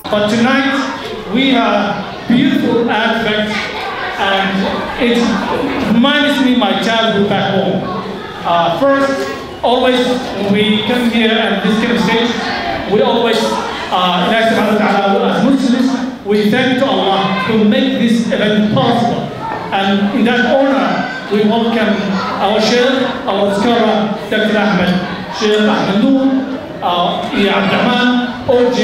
But tonight we have beautiful artifacts, and it reminds me of my childhood back home. First, always when we come here and this kind of stage, we always, as Muslims, we thank to Allah to make this event possible. And in that honor, we welcome our Sheikh, our scholar, Dr. Ahmed, Sheikh Ahmed Noor, Abdurrahman, OJ.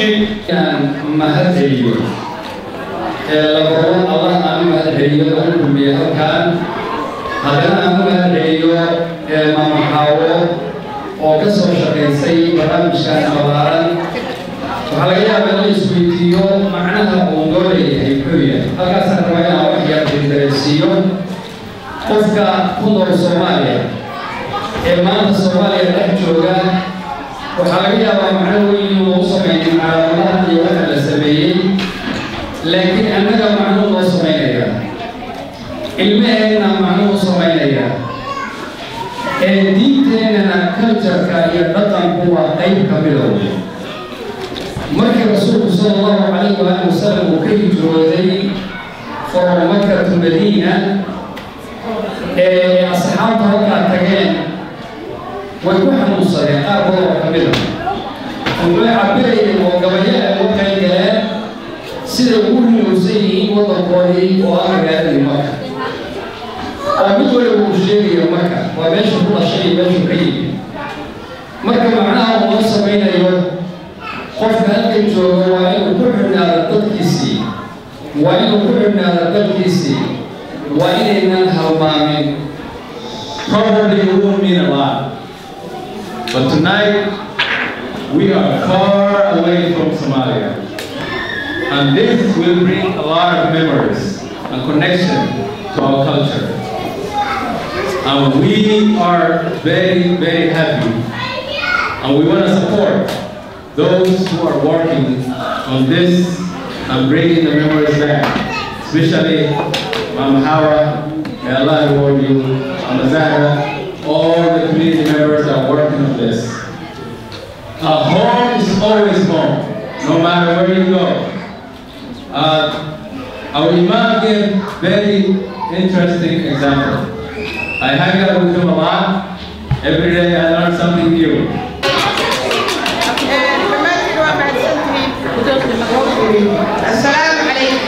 لبرون الله أمام هالهيو الأمية كان هذا أمام هالهيو ما محاول وقصر شقيسي برامج كان مبارا وعلى جاب الإسبيتيو معناها بوندوري هيكوية هذا سنويا وحياة الدراسيو قفكا كندور الصوماليا إمام الصوماليا الأحجوغا وعلى جاب معنوي وصمين على الله يوحد السبيل لكن أنا معلوم وصمينيا المهنة معلوم وصمينيا دينتنا كلتر كاية رقم هو أي كاملو مكة رسول صلى الله عليه وآله وسلم وكي جوزي فرع مكة المدينة أصحاب ركع تجين ويكون حمصة يقابل كاملو ويعبري وقبيلة وكيلة sida ugu hinowsayeen waddankoodii oo aan magaaladii marka oo mid waliba uu sheegayo marka waa meesha ku dhashay meeshu ka yimid marka macnaha uu samaynayo qofka halkan jooga waa inuu ku xidhnaado dadkiisii waa inuu ku xidhnaado dalkiisii waa inaynan halmaamin. Probably it won't mean a lot, but tonight we are far away from Somalia. And this will bring a lot of memories and connection to our culture. And we are very, very happy. And we want to support those who are working on this and bringing the memories back. Especially Mama Hawa, may Allah reward you, Mama Zahra, all the community members that are working on this. A home is always home, no matter where you go. Our Imam gave very interesting example. I hang out with him a lot. Every day I learn something new. Assalamu alaikum.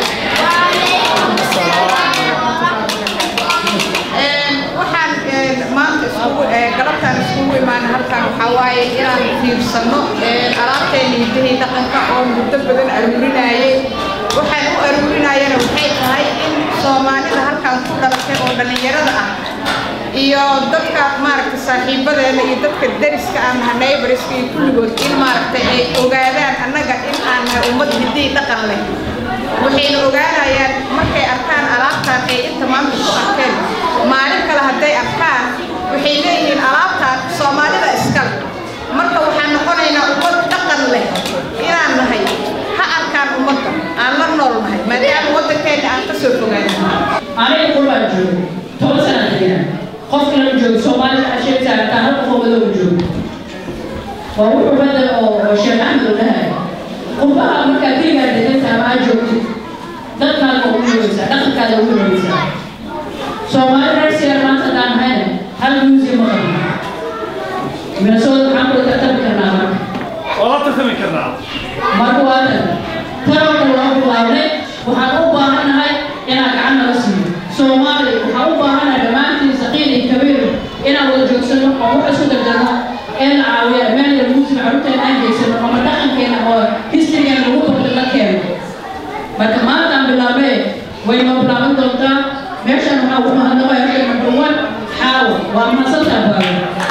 waxaan maanta galabtaan iskugu imaan halkan waxaa waaye inaan fiirsano alaabteena hidaha dhaqanka oo muddo badan aruurinayay. waxaan u aruurinayana waxay tahay in Soomaalida halkan ku dhalatay oo dhalinyarada ah iyo dadka maaragtay saaxiibadeena iyo dadka dariska ah neighborska iyo kulligood in maaragtay ay ogaadaan annaga in aan ummad hidaha dhaqan leh. waxayna ogaanayaan markay arkaan alaabtaan ay inta maanta ku arkeen maalin kale hadday arkaan waxay leeyihiin alaabtaan Soomaalida iskale. marka waxaan noqonaynaa ummad dhaqan leh inaan nahay ha arkaan ummadda aan la nool nahay maadaama waddankeena aan ka soo fogaanay. aniga qurba joogo 10 sano degan qofka la joogo Soomaalida asheegtaa taa hal qof oo wada joogo waa wuxuu badal oo Sheekh Ahmed lahay qurbaha marka kaliya degan taa joogto dadka oo ujeedsa dhaqankaada ugu weeysa Soomaalida reer maanta daan hayn hal museum ma من سؤال محمد تتبع كنا والله تتبع كنا مروانا ترى الله الله وحقوبة هنا هاي أنا كعنا رسمي سومالي وحقوبة هنا جماعة سقيل كبير أنا وجود سنة أو حسود الجنة أنا عاوية من الموسم عروض الأنجي سنة وما دخل كنا هو هستيري الوقوف بالمكان بكمان تام بلابه وين ما بلابه دوتا ماشان حاول ما هذا ما يرجع مدروان حاول وما صدق بقى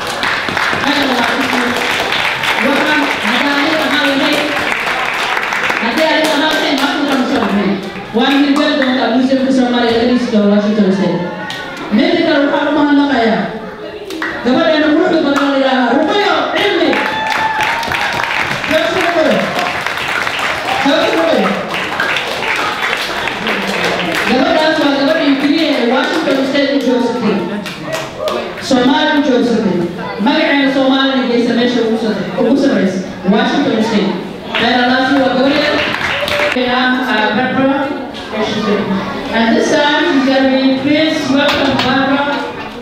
وأنا من جد أنا مسلم في الصومال يدرس دولة شو ترسل. نبي كلام حرام هلا كيا. قبل أنا بروح بدل إلى ربيع علمي. كيف تقول؟ قبل أسمع قبل يمكنني واشنطن ستيت جوزفي. صومال جوزفي. ما يعني صومال اللي جالس ماشي وصل رئيس واشنطن ستيت. أنا ناسي وقولي Barbara. And this time she's going to be, please welcome Barbara.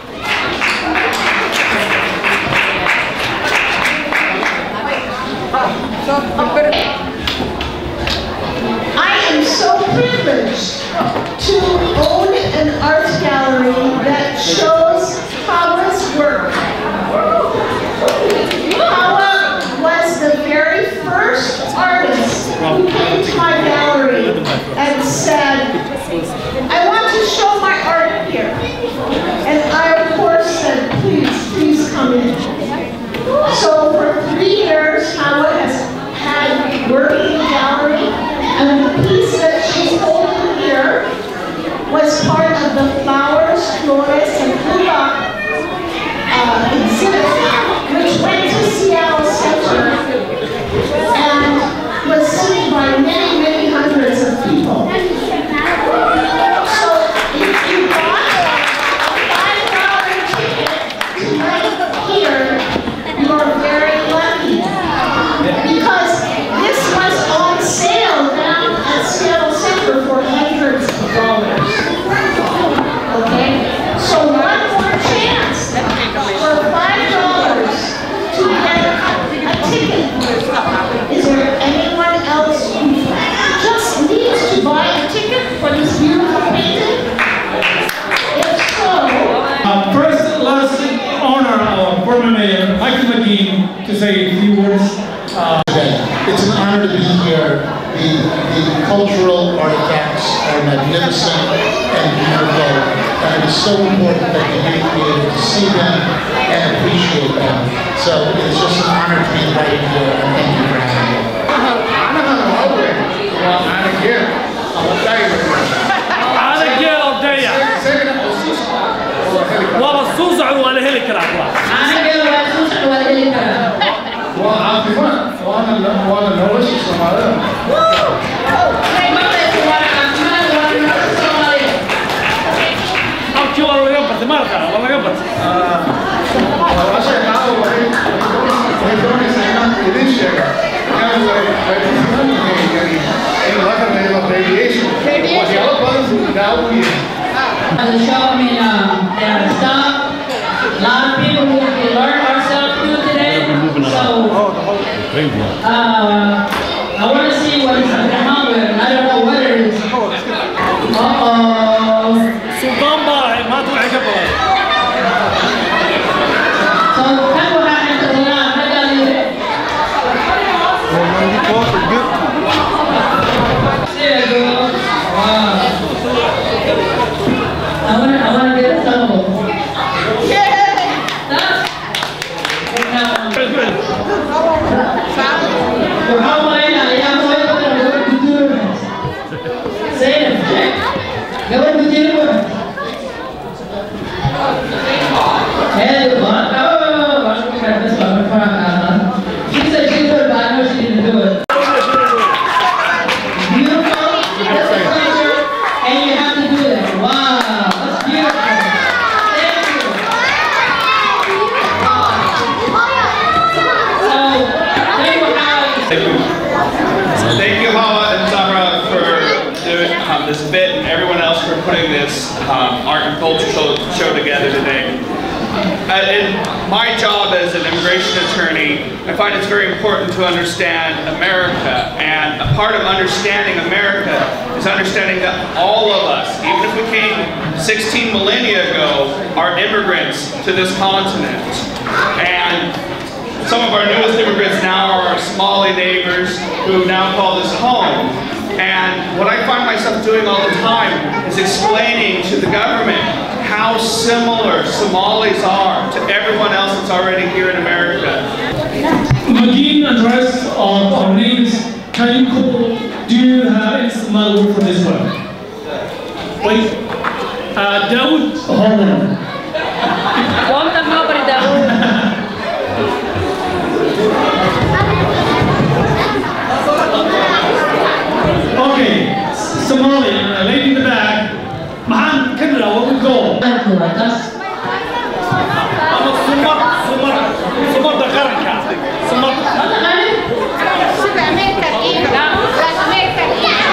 I am so privileged to own an art gallery that shows Hawa's work. Hawa was the very first artist who came to my gallery and said, I want to show my art here. And I, of course, said, please come in. So for 3 years, Hawa has had work in the gallery, and the piece that she's holding here was part of the Flowers, Flores, and Hula exhibit, which went to Seattle Center and was seen by many, many hundreds of people. So if you bought a $5 ticket tonight here, you're very lucky. Because this was on sale down at Seattle Center for hundreds of dollars. Okay? So one more chance for $5 to get a ticket. Is there anyone else who just needs to buy a ticket for this beautiful painting? If so... First, let's honor our former mayor, Michael McGinn, to say a few words. It's an honor to be here. The cultural artifacts are magnificent and beautiful, and it is so important that the youth be able to see them and appreciate them. So it's just an honor to be invited here, and thank you for having me. وانا نورش الصومالية. أو شو والله قبض ما أرجع والله قبض. عشان تعالوا هيدوني سينا يدين شجع. كانوا يعني الوقت من الراديشن. وجاءوا بعضهم داوي. The show, I mean, they stop. A lot of people who can learn ourselves through today. So, I want to see what it's going to come out with, and I don't know what it is. سلطان باي ما تروح قبل. So, كم واحد أنت طلع هذا اللي. There you go. Wow. I want to get some of them. Thank you, Hawa and Samra, for doing this bit, and everyone else for putting this art and culture show together today. In my job as an immigration attorney, I find it's very important to understand America, and a part of understanding America is understanding that all of us, even if we came 16 millennia ago, are immigrants to this continent. And some of our newest immigrants now are our Somali neighbors who now call this home. And what I find myself doing all the time is explaining to the government how similar Somalis are to everyone else that's already here in America. McGinn address of our names, can you call, do you have any Somali word for this one? Wait, Dawood, hold on. Okay, Somali, lady in the back. Mahan, Kendra, what would go? Sumar the Karanka. Sumar.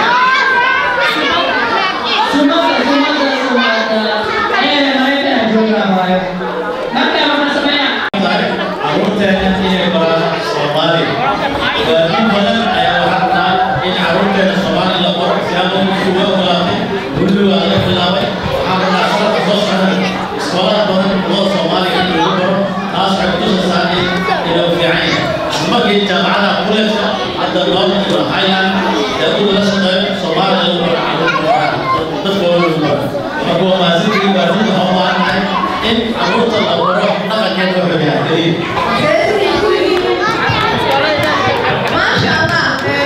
إن أمرت الأمور نقل كذا وبيعتني. ما شاء الله.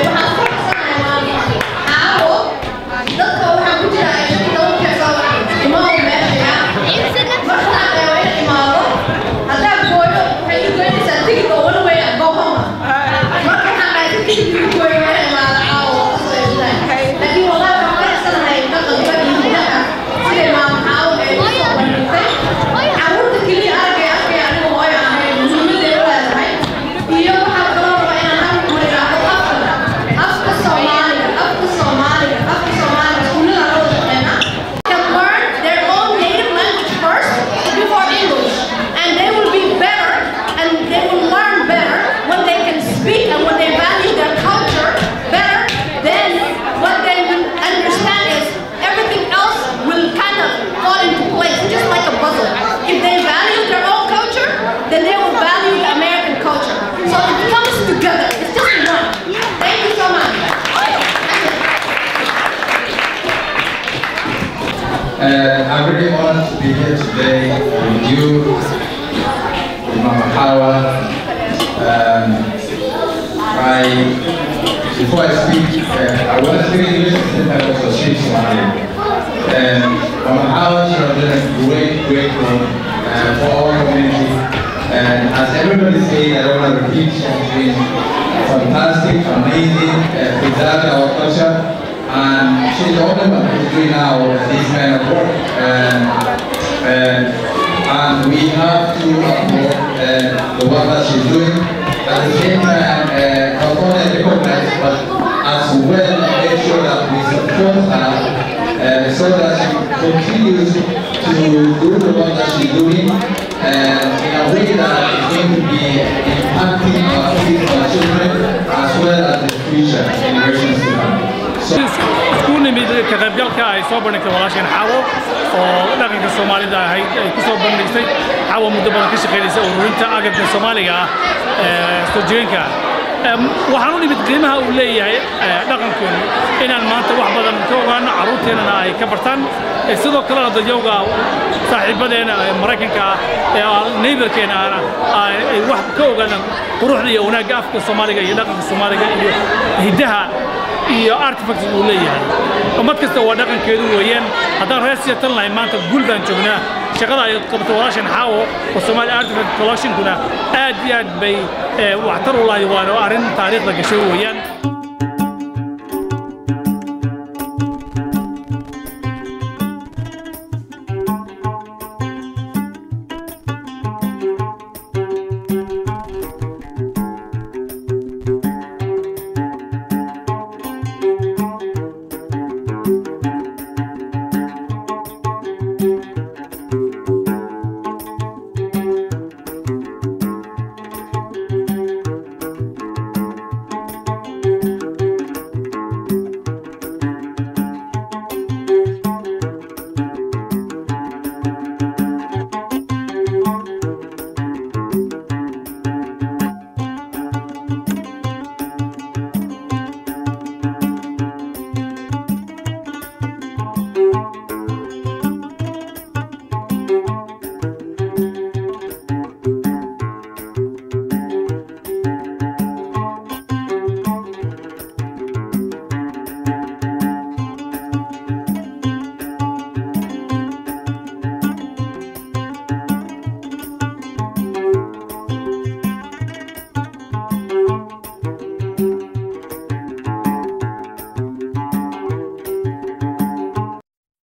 I'm very honored to be here today with you, with Mama Hawa. Before I speak, I want to speak English since I also speak Somali. Mama Hawa has done a great work for our community. And as everybody says, I don't want to repeat something fantastic, amazing, preserving our culture. And she's the only one who's doing now this kind of work. And we have to support the work that she's doing. At the same time, not only recognize, but as well make sure that we support her so that she continues to do the work that she's doing in a way that is going to be impacting our kids, our children, as well as the future generations to come. isku nimid ka qaybgalka ay soo bandhigtay walaasheen Xawo oo dhaqanka Soomaalida ay ku soo bandhigtay Xawo muddo badan ka shaqeynaysa ururinta agabka Soomaaliga soo jireenka waxaan u nimid qiimaha uu leeyahay dhaqankeena inaan maanta wax badan ka ogaano caruurteena ay ka bartaan sidoo kale dadayowga saaxiibadeena Mareykanka neighborkeena ay wax ka ogaanaan quruxda iyo wanaagga afka Soomaaliga iyo dhaqanka Soomaaliga iyo hidaha iyo artifacts uu leeyahay umad kasta waa dhaqankeedu weeyaan haddaan reesiya tan lahayn maanta guul baan joognaa shaqada ay qabto walaasheen Xawo oo Somali Artifact Collection kuna aad iyo aad bay waxtar u lahayd waana arrin taariikhda gashay weeyaan